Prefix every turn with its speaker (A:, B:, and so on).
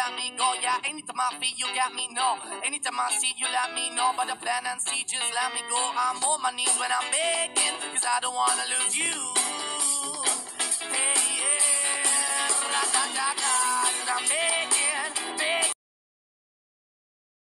A: let me go. Yeah, anytime I feel you got me, no. Anytime I see you, let me know. But the plan and see, just let me go. I'm on my knees when I'm begging, cause I don't wanna lose you. Hey, yeah, da da da da, I'm begging.